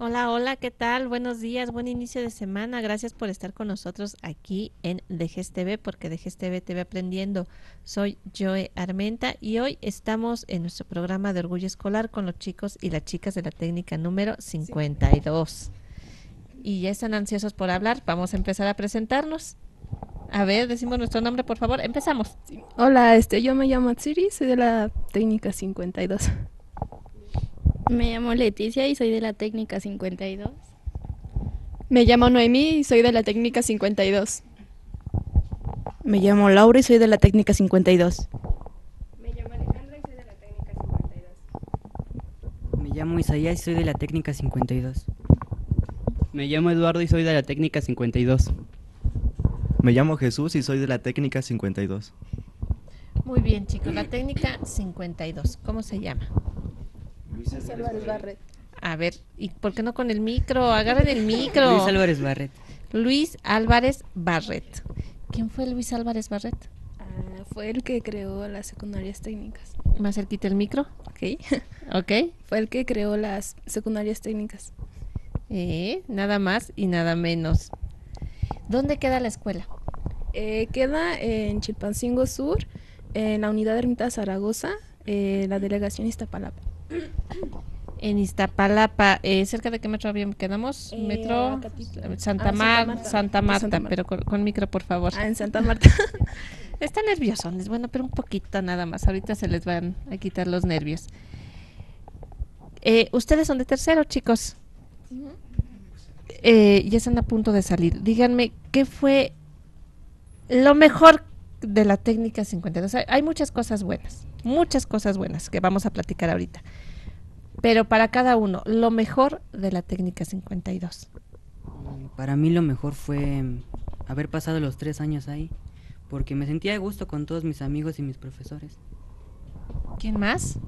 Hola, hola, ¿qué tal? Buenos días, buen inicio de semana. Gracias por estar con nosotros aquí en Dejes TV, porque Dejes TV te ve aprendiendo. Soy Joe Armenta y hoy estamos en nuestro programa de Orgullo Escolar con los chicos y las chicas de la técnica número 52. Y ya están ansiosos por hablar. Vamos a empezar a presentarnos. A ver, decimos nuestro nombre, por favor. Empezamos. Hola, yo me llamo Atsiri, soy de la técnica 52. Me llamo Leticia y soy de la técnica 52. Me llamo Noemí y soy de la técnica 52. Me llamo Laura y soy de la técnica 52. Me llamo Alejandra y soy de la técnica 52. Me llamo Isaías y soy de la técnica 52. Me llamo Eduardo y soy de la técnica 52. Me llamo Jesús y soy de la técnica 52. Muy bien, chicos. La técnica 52. ¿Cómo se llama? Luis Álvarez Barret. A ver, ¿y por qué no con el micro? Agarren el micro. Luis Álvarez Barret. Luis Álvarez Barret. ¿Quién fue Luis Álvarez Barret? Fue el que creó las secundarias técnicas. Más cerquita el micro. ¿Ok? Ok. Fue el que creó las secundarias técnicas. Nada más y nada menos. ¿Dónde queda la escuela? Queda en Chilpancingo Sur, en la unidad Ermita Zaragoza, la delegación Iztapalapa. En Iztapalapa. ¿Cerca de qué metro quedamos? Metro Acatitla. Santa Marta, pero con micro, por favor. En Santa Marta. Están nerviosones, bueno, pero un poquito nada más. Ahorita se les van a quitar los nervios. Ustedes son de tercero, chicos. Ya están a punto de salir. Díganme, ¿qué fue lo mejor de la técnica 52? Hay muchas cosas buenas que vamos a platicar ahorita. Pero para cada uno, lo mejor de la técnica 52. Para mí lo mejor fue haber pasado los 3 años ahí, porque me sentía a gusto con todos mis amigos y mis profesores. ¿Quién más?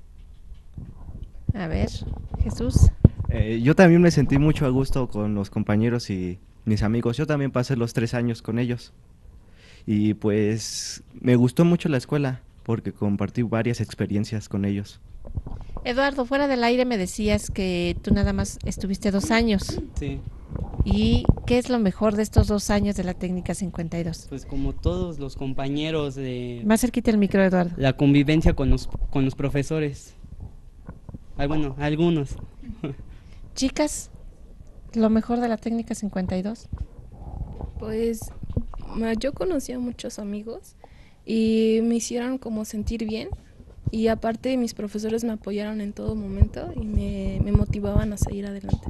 A ver, Jesús. Yo también me sentí mucho a gusto con los compañeros y mis amigos. Yo también pasé los 3 años con ellos. Y pues me gustó mucho la escuela porque compartí varias experiencias con ellos. Eduardo, fuera del aire me decías que tú nada más estuviste 2 años. Sí. ¿Y qué es lo mejor de estos 2 años de la técnica 52? Pues como todos los compañeros de Más cerquita el micro, Eduardo. la convivencia con los profesores. Bueno, algunos. Chicas, lo mejor de la técnica 52. Pues yo conocí a muchos amigos y me hicieron como sentir bien. Y aparte mis profesores me apoyaron en todo momento y me motivaban a seguir adelante.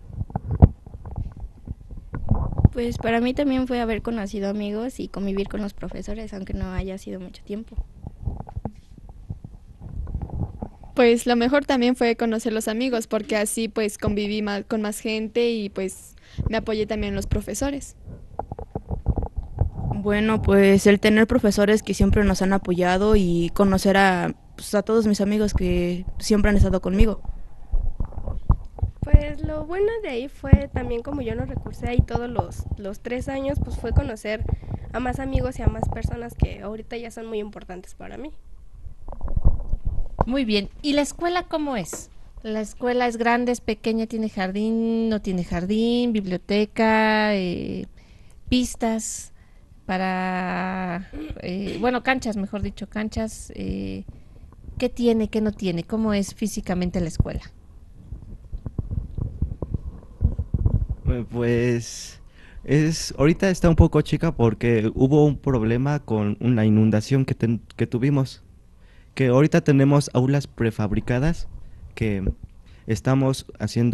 Pues para mí también fue haber conocido amigos y convivir con los profesores, aunque no haya sido mucho tiempo. Pues lo mejor también fue conocer los amigos, porque así pues conviví con más gente y pues me apoyé también en los profesores. Bueno, pues el tener profesores que siempre nos han apoyado y conocer a todos mis amigos que siempre han estado conmigo. Pues lo bueno de ahí fue también como yo no recursé ahí todos los 3 años, pues fue conocer a más amigos y a más personas que ahorita ya son muy importantes para mí. Muy bien. ¿Y la escuela cómo es? ¿La escuela es grande, es pequeña, tiene jardín, no tiene jardín, biblioteca, pistas para, canchas, mejor dicho, canchas? ¿Qué tiene, qué no tiene? ¿Cómo es físicamente la escuela? Pues ahorita está un poco chica porque hubo un problema con una inundación que tuvimos. Que ahorita tenemos aulas prefabricadas que estamos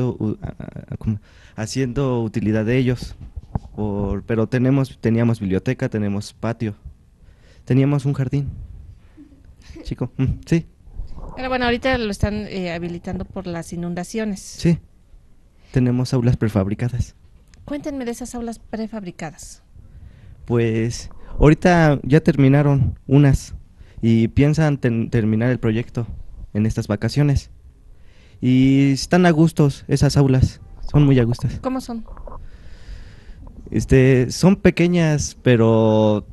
haciendo utilidad de ellos. Pero teníamos biblioteca, tenemos patio, teníamos un jardín. Chico, sí. Pero bueno, ahorita lo están habilitando por las inundaciones. Sí, tenemos aulas prefabricadas. Cuéntenme de esas aulas prefabricadas. Pues ahorita ya terminaron unas y piensan terminar el proyecto en estas vacaciones. Y están a gustos esas aulas, son muy a gustos. ¿Cómo son? Son pequeñas, pero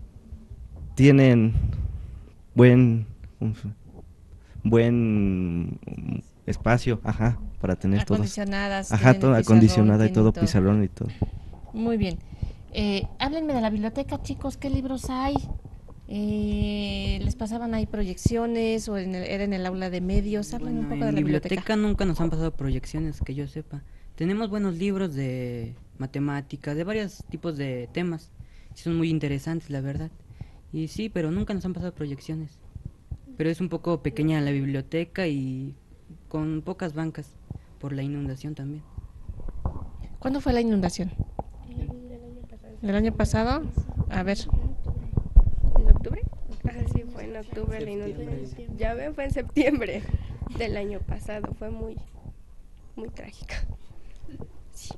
tienen buen espacio, ajá, para tener todo. Acondicionadas. Ajá, tienen todo el pizarrón, acondicionada y tienen todo, pizarrón y todo. Muy bien. Háblenme de la biblioteca, chicos, ¿qué libros hay? ¿Les pasaban ahí proyecciones o era en el aula de medios? Hablen un poco de En la biblioteca. nunca nos han pasado proyecciones, que yo sepa. Tenemos buenos libros de matemáticas, de varios tipos de temas. Son muy interesantes, la verdad. Y sí, pero nunca nos han pasado proyecciones. Pero es un poco pequeña la biblioteca y con pocas bancas por la inundación también. ¿Cuándo fue la inundación? ¿El año pasado? A ver. ¿En octubre? Sí, fue en octubre la inundación. Ya ven, fue en septiembre del año pasado. Fue muy trágica. Sí.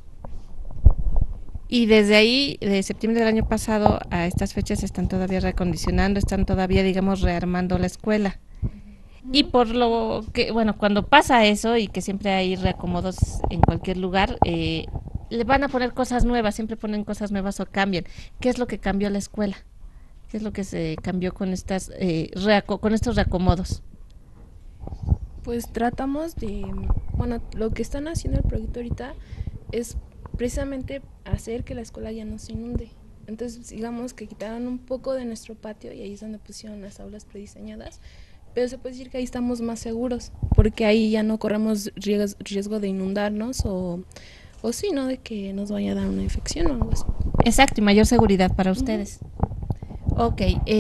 Y desde ahí, de septiembre del año pasado a estas fechas, están todavía reacondicionando, están todavía, digamos, rearmando la escuela. Y por lo que, bueno, cuando pasa eso y que siempre hay reacomodos en cualquier lugar, le van a poner cosas nuevas, siempre ponen cosas nuevas o cambian. ¿Qué es lo que cambió la escuela? ¿Qué es lo que se cambió con estas con estos reacomodos? Pues tratamos de, bueno, lo que están haciendo el proyecto ahorita es precisamente hacer que la escuela ya no se inunde. Entonces, digamos que quitaron un poco de nuestro patio y ahí es donde pusieron las aulas prediseñadas, pero se puede decir que ahí estamos más seguros, porque ahí ya no corremos riesgo de inundarnos o sí, ¿no? De que nos vaya a dar una infección o algo así. Exacto, y mayor seguridad para ustedes. Ok,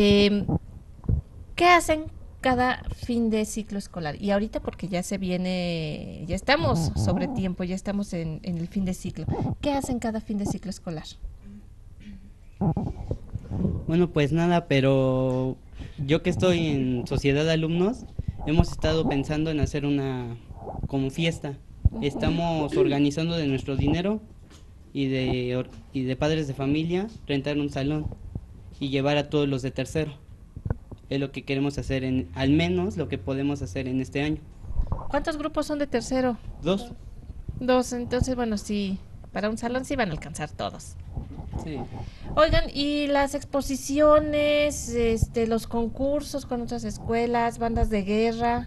¿qué hacen cada fin de ciclo escolar? Y ahorita porque ya se viene, ya estamos sobre tiempo, ya estamos en el fin de ciclo. ¿Qué hacen cada fin de ciclo escolar? Bueno, pues nada, pero yo que estoy en sociedad de alumnos, hemos estado pensando en hacer una como fiesta. Estamos organizando de nuestro dinero y de padres de familia, rentar un salón y llevar a todos los de tercero. Es lo que queremos hacer, al menos lo que podemos hacer en este año. ¿Cuántos grupos son de tercero? 2. 2, entonces bueno, sí, para un salón sí van a alcanzar todos. Sí. Oigan, ¿y las exposiciones, los concursos con otras escuelas, bandas de guerra?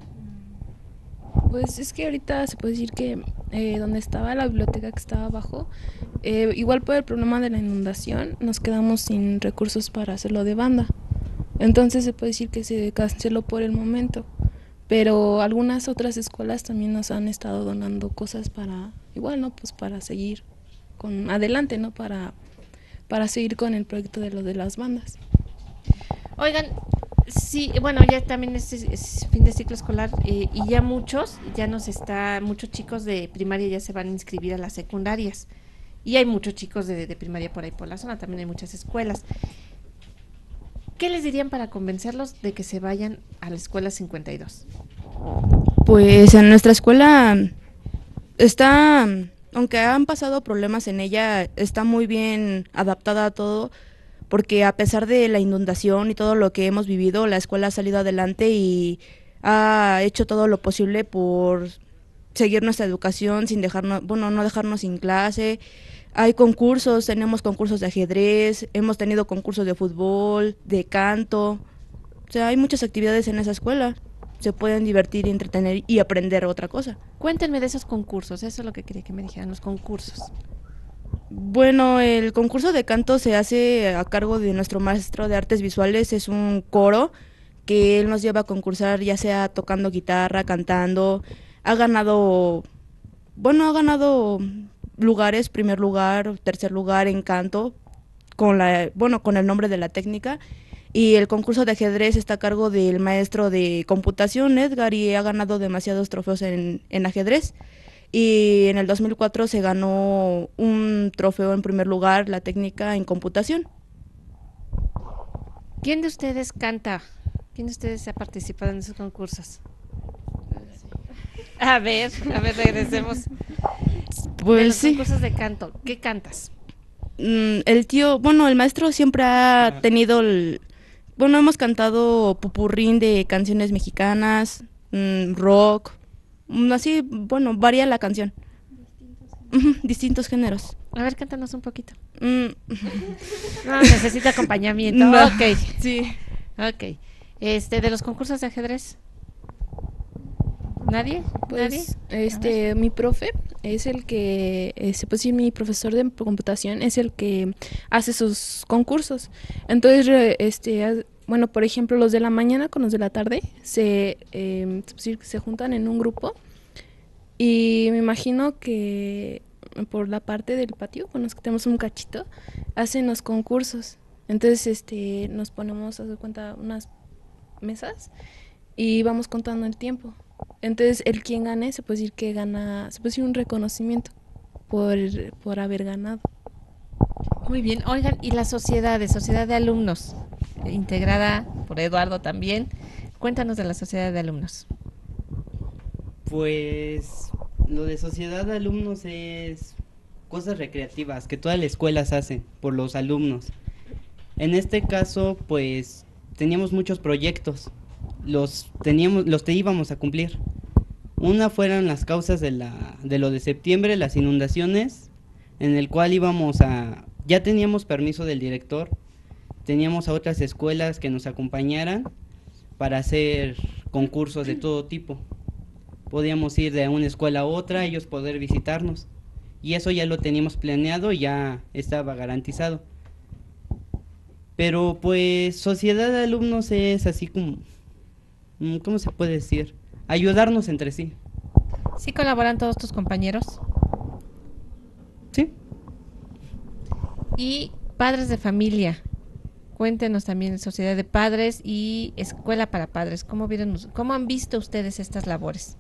Pues es que ahorita se puede decir que donde estaba la biblioteca que estaba abajo, igual por el problema de la inundación, nos quedamos sin recursos para hacerlo de banda. Entonces se puede decir que se canceló por el momento. Pero algunas otras escuelas también nos han estado donando cosas para, igual, ¿no? Pues para seguir adelante, ¿no? Para seguir con el proyecto de lo de las bandas. Oigan, sí, bueno, ya también es fin de ciclo escolar y ya muchos chicos de primaria ya se van a inscribir a las secundarias. Y hay muchos chicos de primaria por ahí por la zona, también hay muchas escuelas. ¿Qué les dirían para convencerlos de que se vayan a la escuela 52? Pues en nuestra escuela está, aunque han pasado problemas en ella, está muy bien adaptada a todo, porque a pesar de la inundación y todo lo que hemos vivido, la escuela ha salido adelante y ha hecho todo lo posible por seguir nuestra educación sin dejarnos, bueno, no dejarnos sin clase. Hay concursos, tenemos concursos de ajedrez, hemos tenido concursos de fútbol, de canto. O sea, hay muchas actividades en esa escuela. Se pueden divertir y entretener y aprender otra cosa. Cuéntenme de esos concursos, eso es lo que quería que me dijeran, los concursos. Bueno, el concurso de canto se hace a cargo de nuestro maestro de artes visuales, es un coro que él nos lleva a concursar, ya sea tocando guitarra, cantando. Ha ganado lugares, primer lugar, tercer lugar en canto, con el nombre de la técnica. Y el concurso de ajedrez está a cargo del maestro de computación, Edgar, y ha ganado demasiados trofeos en ajedrez. Y en el 2004 se ganó un trofeo en primer lugar, la técnica en computación. ¿Quién de ustedes canta? ¿Quién de ustedes ha participado en esos concursos? A ver, regresemos. Pues de los sí. concursos de canto, ¿qué cantas? El maestro siempre ha tenido hemos cantado popurrín de canciones mexicanas, rock, así, varía la canción. Distintos géneros. A ver, cántanos un poquito. No, necesita acompañamiento. No. Ok. Sí. Ok. ¿De los concursos de ajedrez? ¿Nadie? Pues, ¿Nadie? mi profe es el que, pues sí, mi profesor de computación es el que hace sus concursos. Entonces, bueno, por ejemplo, los de la mañana con los de la tarde se juntan en un grupo y me imagino que por la parte del patio, con los que tenemos un cachito, hacen los concursos. Entonces, nos ponemos, a dar cuenta, unas mesas y vamos contando el tiempo. Entonces, el quien gane se puede decir que gana, se puede decir un reconocimiento por haber ganado. Muy bien. Oigan, ¿y la sociedad de alumnos, integrada por Eduardo también? Cuéntanos de la sociedad de alumnos. Pues lo de sociedad de alumnos es cosas recreativas que todas las escuelas hacen por los alumnos. En este caso, pues teníamos muchos proyectos, los íbamos a cumplir. Una fueron las causas de lo de septiembre, las inundaciones, en el cual ya teníamos permiso del director, teníamos a otras escuelas que nos acompañaran para hacer concursos de todo tipo. Podíamos ir de una escuela a otra, ellos poder visitarnos. Y eso ya lo teníamos planeado y ya estaba garantizado. Pero pues sociedad de alumnos es así como, ¿cómo se puede decir? Ayudarnos entre sí. ¿Sí colaboran todos tus compañeros? Sí. Y padres de familia. Cuéntenos también, sociedad de padres y escuela para padres. ¿Cómo han visto ustedes estas labores?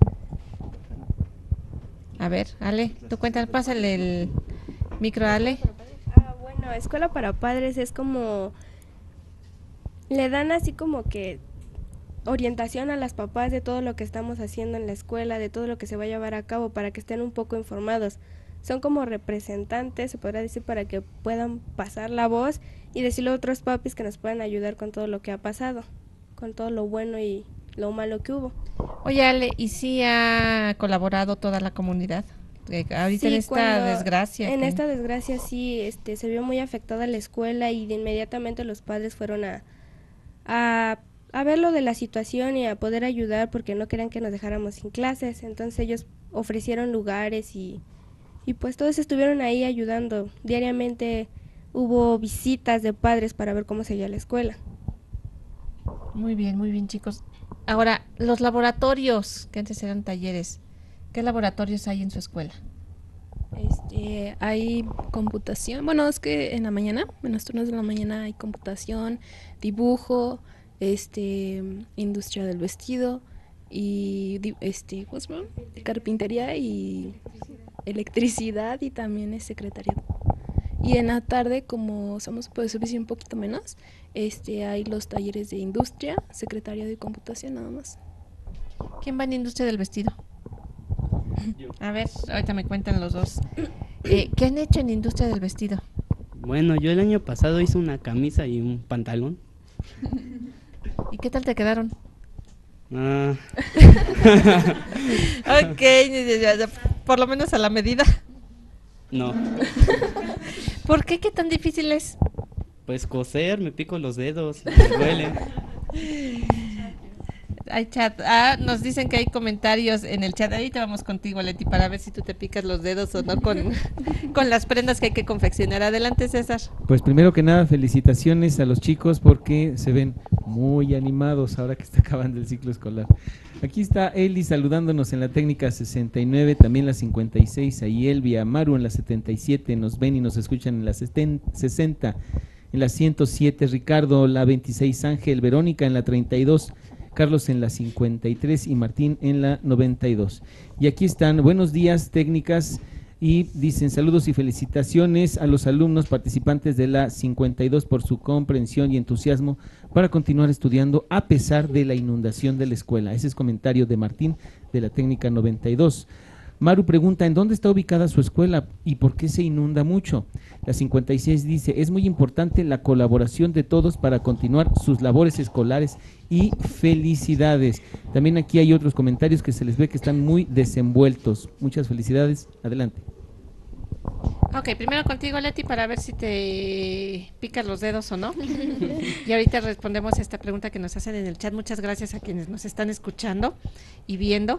A ver, Ale, tú cuéntanos, pásale el micro a Ale. Bueno, escuela para padres es como, le dan así como que orientación a las papás de todo lo que estamos haciendo en la escuela, de todo lo que se va a llevar a cabo para que estén un poco informados. Son como representantes, se podrá decir, para que puedan pasar la voz y decirle a otros papis que nos puedan ayudar con todo lo que ha pasado, con todo lo bueno y lo malo que hubo. Oye, Ale, ¿y sí ha colaborado toda la comunidad? Ahorita Sí, en esta desgracia. En esta desgracia sí, se vio muy afectada la escuela y de inmediatamente los padres fueron a ver lo de la situación y a poder ayudar porque no querían que nos dejáramos sin clases. Entonces ellos ofrecieron lugares y pues todos estuvieron ahí ayudando. Diariamente hubo visitas de padres para ver cómo seguía la escuela. Muy bien, chicos. Ahora, los laboratorios, que antes eran talleres, ¿qué laboratorios hay en su escuela? Hay computación, bueno, es que en los turnos de la mañana hay computación, dibujo, industria del vestido y ¿cómo se llama? Carpintería y electricidad y también es secretariado. Y en la tarde, como somos pues servicio un poquito menos, hay los talleres de industria, secretariado y computación nada más. ¿Quién va en industria del vestido? A ver, ahorita me cuentan los dos. ¿Qué han hecho en industria del vestido? Bueno, yo el año pasado hice una camisa y un pantalón. ¿Y qué tal te quedaron? Ok, por lo menos a la medida. No. ¿Por qué? ¿Qué tan difícil es? Pues coser, me pico los dedos, me duele. Hay chat. Nos dicen que hay comentarios en el chat. Ahorita vamos contigo, Leti, para ver si tú te picas los dedos o no con las prendas que hay que confeccionar. Adelante, César. Pues primero que nada, felicitaciones a los chicos porque se ven muy animados ahora que está acabando el ciclo escolar. Aquí está Eli saludándonos en la técnica 69, también la 56, ahí Elvia, Maru en la 77, nos ven y nos escuchan en la 60, en la 107, Ricardo, la 26, Ángel, Verónica en la 32, Carlos en la 53 y Martín en la 92. Y aquí están, buenos días técnicas, y dicen saludos y felicitaciones a los alumnos participantes de la 52 por su comprensión y entusiasmo para continuar estudiando a pesar de la inundación de la escuela. Ese es comentario de Martín de la técnica 92. Maru pregunta, ¿en dónde está ubicada su escuela y por qué se inunda mucho? La 56 dice, es muy importante la colaboración de todos para continuar sus labores escolares y felicidades. También aquí hay otros comentarios que se les ve que están muy desenvueltos. Muchas felicidades. Adelante. Ok, primero contigo, Leti, para ver si te picas los dedos o no. Y ahorita respondemos a esta pregunta que nos hacen en el chat. Muchas gracias a quienes nos están escuchando y viendo.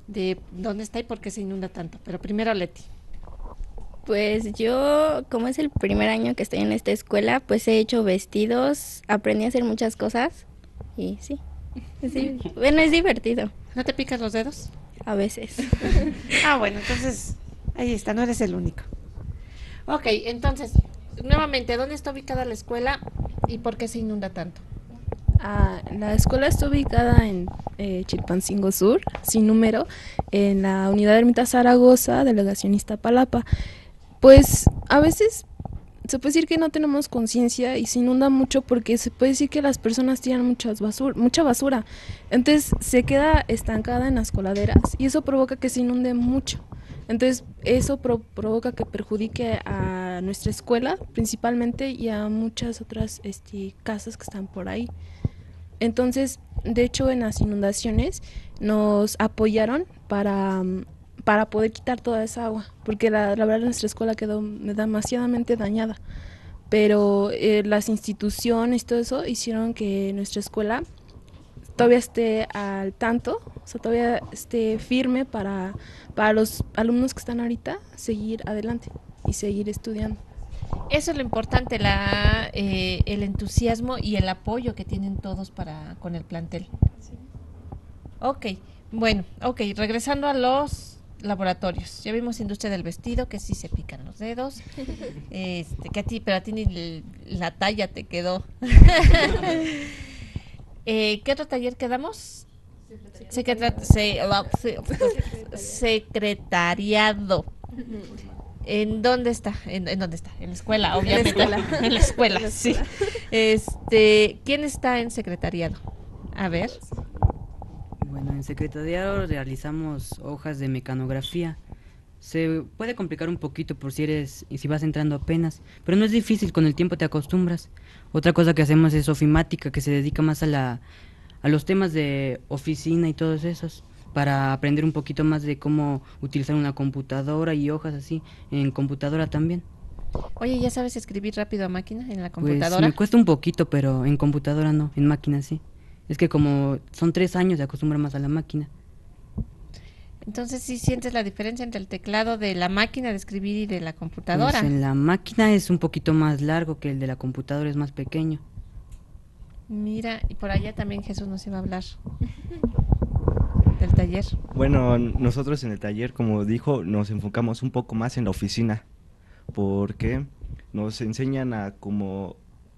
de dónde está y por qué se inunda tanto. Pero primero Leti. Pues yo, como es el primer año que estoy en esta escuela, pues he hecho vestidos, aprendí a hacer muchas cosas y sí, bueno, es divertido. ¿No te picas los dedos? A veces. Bueno, entonces ahí está, no eres el único. Ok, entonces, nuevamente, ¿dónde está ubicada la escuela y por qué se inunda tanto? La escuela está ubicada en Chilpancingo Sur, sin número, en la unidad Ermita Zaragoza, delegación Iztapalapa. Pues a veces se puede decir que no tenemos conciencia y se inunda mucho porque se puede decir que las personas tiran mucha basura. Entonces se queda estancada en las coladeras y eso provoca que se inunde mucho. Entonces eso provoca que perjudique a nuestra escuela principalmente y a muchas otras casas que están por ahí. Entonces, de hecho, en las inundaciones nos apoyaron para poder quitar toda esa agua, porque la verdad nuestra escuela quedó demasiadamente dañada, pero las instituciones y todo eso hicieron que nuestra escuela todavía esté al tanto, o sea, todavía esté firme para los alumnos que están ahorita seguir adelante y seguir estudiando. Eso es lo importante, el entusiasmo y el apoyo que tienen todos con el plantel. Sí. Ok, bueno, regresando a los laboratorios. Ya vimos industria del vestido, que sí se pican los dedos, pero a ti ni la talla te quedó. ¿Qué otro taller quedamos? Secretariado. ¿En dónde está? ¿En dónde está? En la escuela, obviamente. En la escuela, sí. ¿Quién está en secretariado? A ver. Bueno, en secretariado realizamos hojas de mecanografía. Se puede complicar un poquito si vas entrando apenas, pero no es difícil, con el tiempo te acostumbras. Otra cosa que hacemos es ofimática, que se dedica más a los temas de oficina y todos esos, para aprender un poquito más de cómo utilizar una computadora y hojas así, en computadora también. Oye, ¿ya sabes escribir rápido a máquina en la Pues computadora? me cuesta un poquito, pero en computadora no, en máquina sí. Es que como son 3 años, se acostumbra más a la máquina. Entonces, ¿sí sientes la diferencia entre el teclado de la máquina de escribir y de la computadora? Pues en la máquina es un poquito más largo, que el de la computadora es más pequeño. Mira, y por allá también Jesús nos iba a hablar del taller. Bueno, nosotros en el taller, como dijo, nos enfocamos un poco más en la oficina, porque nos enseñan a como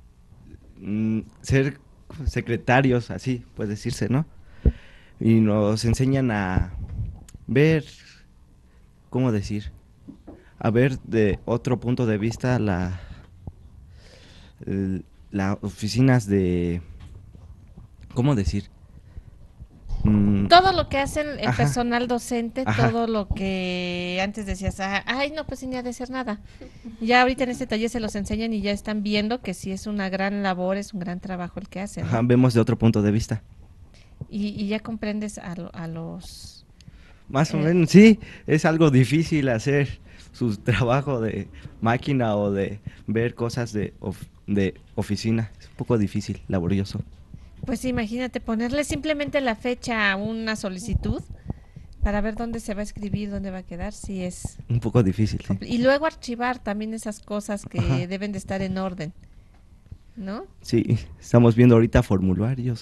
ser secretarios, así puede decirse, ¿no? Y nos enseñan a ver, ¿cómo decir? A ver de otro punto de vista las oficinas de, ¿cómo decir? Todo lo que hacen el Ajá. personal docente, Ajá. todo lo que antes decías, ay, no, pues ni ha de ser nada. Ya ahorita en este taller se los enseñan y ya están viendo que sí es una gran labor, es un gran trabajo el que hacen, ¿no? Ajá, vemos de otro punto de vista. Y ya comprendes a los... Más o menos, sí, es algo difícil hacer su trabajo de máquina o de ver cosas de oficina. Es un poco difícil, laborioso. Pues imagínate ponerle simplemente la fecha a una solicitud para ver dónde se va a escribir, dónde va a quedar, sí es... Un poco difícil, sí. Y luego archivar también esas cosas que Ajá. deben de estar en orden, ¿no? Sí, estamos viendo ahorita formularios.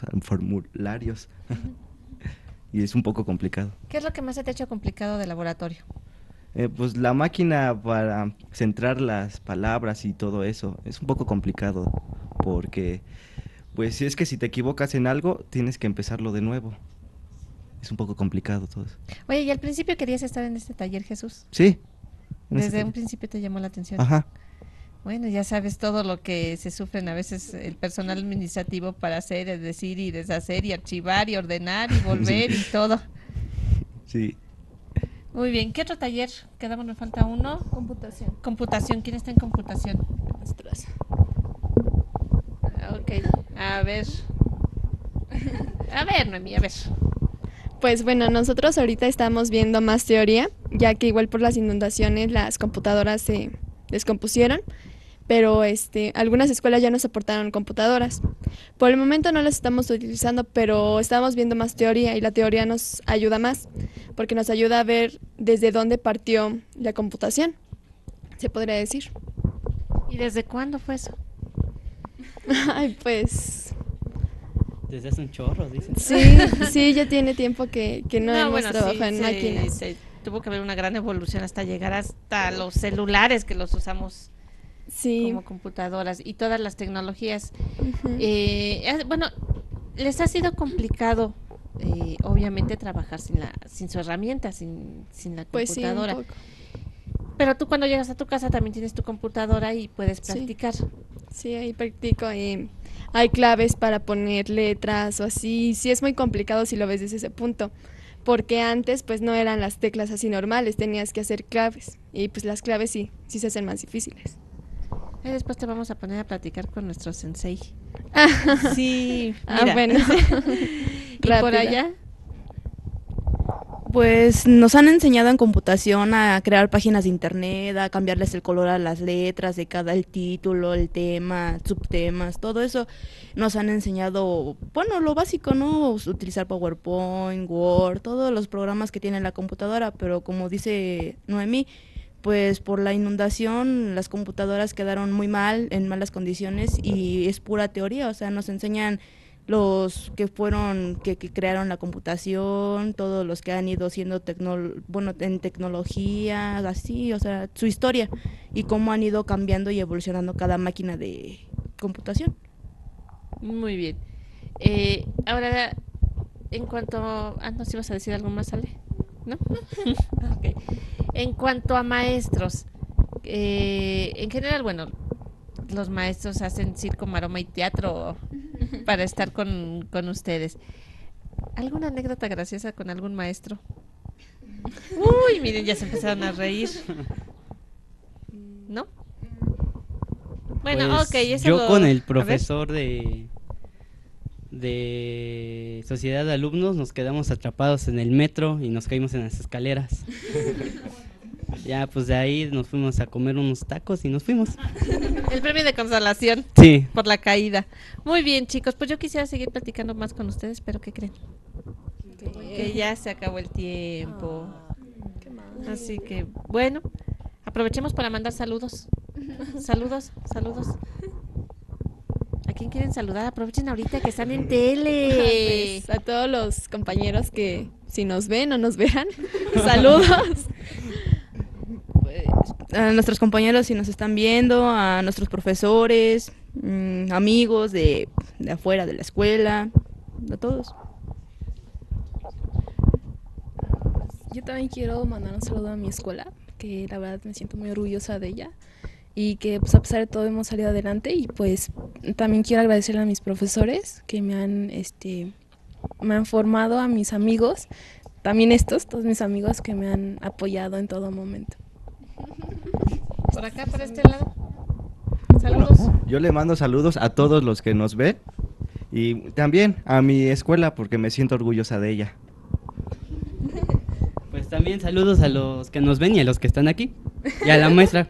Y es un poco complicado. ¿Qué es lo que más se te ha hecho complicado de laboratorio? Pues la máquina para centrar las palabras y todo eso es un poco complicado, porque pues si es que si te equivocas en algo, tienes que empezarlo de nuevo. Es un poco complicado todo eso. Oye, ¿y al principio querías estar en este taller, Jesús? Sí. Desde un principio te llamó la atención. Ajá. Bueno, ya sabes todo lo que se sufren a veces el personal administrativo para hacer, decir y deshacer y archivar y ordenar y volver y todo. Sí. Muy bien, ¿qué otro taller? Quedamos, nos falta uno. Computación. Computación, ¿quién está en computación? Nosotras. Ok, a ver. A ver, Noemí, a ver. Pues bueno, nosotros ahorita estamos viendo más teoría, ya que igual por las inundaciones las computadoras se descompusieron, pero algunas escuelas ya nos aportaron computadoras. Por el momento no las estamos utilizando, pero estamos viendo más teoría y la teoría nos ayuda más, porque nos ayuda a ver desde dónde partió la computación, se podría decir. ¿Y desde cuándo fue eso? Ay, pues... Desde hace un chorro, dicen. Sí, ya tiene tiempo que no hemos trabajado en máquinas. Tuvo que haber una gran evolución hasta llegar hasta los celulares que los usamos como computadoras y todas las tecnologías. Bueno, les ha sido complicado, obviamente, trabajar sin su herramienta, sin la computadora. Pues sí, un poco. Pero tú cuando llegas a tu casa también tienes tu computadora y puedes practicar. Sí, ahí practico. Hay claves para poner letras o así. Sí, es muy complicado si lo ves desde ese punto. Porque antes pues no eran las teclas así normales, tenías que hacer claves. Y pues las claves sí se hacen más difíciles. Y después te vamos a poner a platicar con nuestro sensei. Sí, mira. Bueno. ¿Y por allá? Pues nos han enseñado en computación a crear páginas de internet, a cambiarles el color a las letras de el título, el tema, subtemas, todo eso nos han enseñado, bueno, lo básico, ¿no? Utilizar PowerPoint, Word, todos los programas que tiene la computadora, pero como dice Noemí, pues por la inundación las computadoras quedaron muy mal, en malas condiciones y es pura teoría, o sea, nos enseñan los que fueron, que crearon la computación, todos los que han ido siendo en tecnología, así, o sea, su historia y cómo han ido cambiando y evolucionando cada máquina de computación. Muy bien. Ahora, en cuanto... ¿nos ibas a decir algo más, Ale? ¿No? Okay. En cuanto a maestros, en general, bueno, los maestros hacen circo, maroma y teatro para estar con ustedes. ¿Alguna anécdota graciosa con algún maestro? Uy, miren, ya se empezaron a reír. ¿No? Bueno, pues, ok. Eso yo con el profesor de sociedad de alumnos nos quedamos atrapados en el metro y nos caímos en las escaleras. Ya, pues de ahí nos fuimos a comer unos tacos y nos fuimos. El premio de consolación. Sí. Por la caída. Muy bien, chicos, pues yo quisiera seguir platicando más con ustedes, pero ¿qué creen? Que ya se acabó el tiempo. Así que, bueno, aprovechemos para mandar saludos. Saludos. ¿A quién quieren saludar? Aprovechen ahorita que están en tele. Pues, a todos los compañeros que si nos ven o nos vean, saludos. A nuestros compañeros si nos están viendo, a nuestros profesores, amigos de afuera de la escuela, a todos. Yo también quiero mandar un saludo a mi escuela, que la verdad me siento muy orgullosa de ella y que pues a pesar de todo hemos salido adelante y pues también quiero agradecerle a mis profesores que me han formado, a mis amigos, también todos mis amigos que me han apoyado en todo momento. Por acá, por este lado. Saludos. Bueno, yo le mando saludos a todos los que nos ven y también a mi escuela porque me siento orgullosa de ella. Pues también saludos a los que nos ven y a los que están aquí y a la maestra.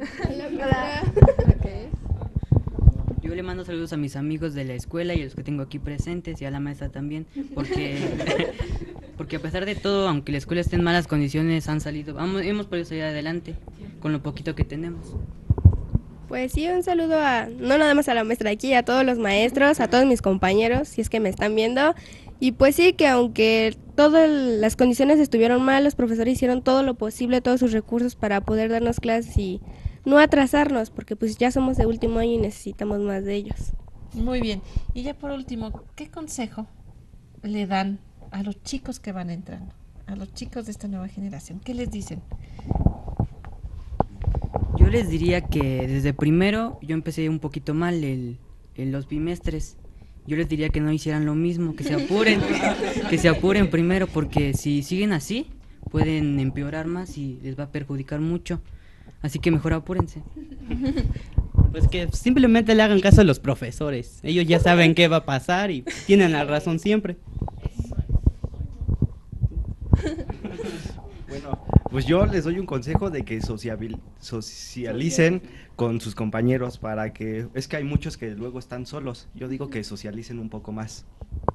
Yo le mando saludos a mis amigos de la escuela y a los que tengo aquí presentes y a la maestra también, porque a pesar de todo, aunque la escuela esté en malas condiciones, hemos podido salir adelante con lo poquito que tenemos. Pues sí, un saludo no nada más a la maestra aquí, a todos los maestros, a todos mis compañeros, si es que me están viendo. Y pues sí, que aunque todas las condiciones estuvieron mal, los profesores hicieron todo lo posible, todos sus recursos para poder darnos clases y no atrasarnos, porque pues ya somos de último año y necesitamos más de ellos. Muy bien. Y ya por último, ¿qué consejo le dan a los chicos que van entrando? A los chicos de esta nueva generación, ¿qué les dicen? Yo les diría que desde primero yo empecé un poquito mal en los bimestres. Yo les diría que no hicieran lo mismo, que se apuren primero, porque si siguen así pueden empeorar más y les va a perjudicar mucho. Así que mejor apúrense. Pues que simplemente le hagan caso a los profesores. Ellos ya saben qué va a pasar y tienen la razón siempre. Pues yo les doy un consejo de que socialicen con sus compañeros para que... Es que hay muchos que luego están solos. Yo digo que socialicen un poco más.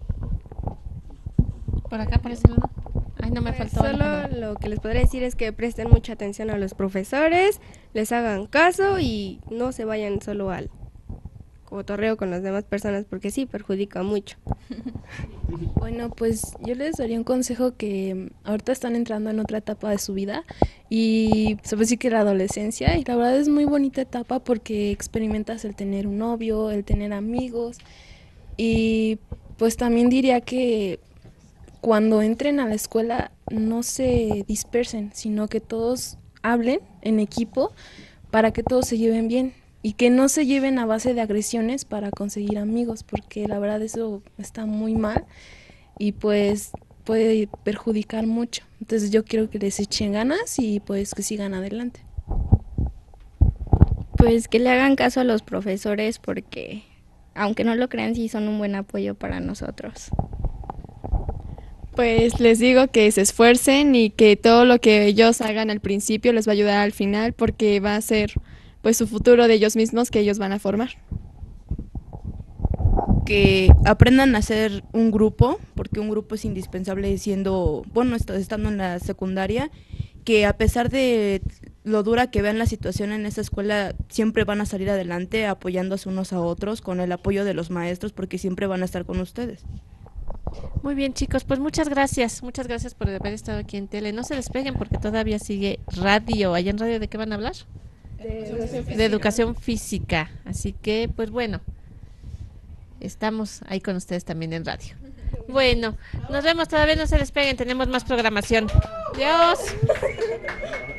Por acá, por ese lado. Ay, no me faltó. Solo lo que les podría decir es que presten mucha atención a los profesores, les hagan caso y no se vayan solo al cotorreo con las demás personas porque sí, perjudica mucho. Bueno, pues yo les daría un consejo que ahorita están entrando en otra etapa de su vida y se puede decir que la adolescencia, y la verdad es muy bonita etapa porque experimentas el tener un novio, el tener amigos, y pues también diría que cuando entren a la escuela no se dispersen, sino que todos hablen en equipo para que todos se lleven bien y que no se lleven a base de agresiones para conseguir amigos, porque la verdad eso está muy mal y pues puede perjudicar mucho. Entonces yo quiero que les echen ganas y pues que sigan adelante. Pues que le hagan caso a los profesores porque, aunque no lo crean, sí son un buen apoyo para nosotros. Pues les digo que se esfuercen y que todo lo que ellos hagan al principio les va a ayudar al final porque va a ser pues su futuro de ellos mismos que ellos van a formar. Que aprendan a hacer un grupo, porque un grupo es indispensable siendo, bueno, estando en la secundaria, que a pesar de lo dura que vean la situación en esa escuela, siempre van a salir adelante apoyándose unos a otros con el apoyo de los maestros, porque siempre van a estar con ustedes. Muy bien, chicos, pues muchas gracias por haber estado aquí en tele. No se despeguen porque todavía sigue radio. ¿Allá en radio de qué van a hablar? De educación física. Así que, pues bueno, estamos ahí con ustedes también en radio. Bueno, nos vemos, todavía no se despeguen, tenemos más programación. Adiós.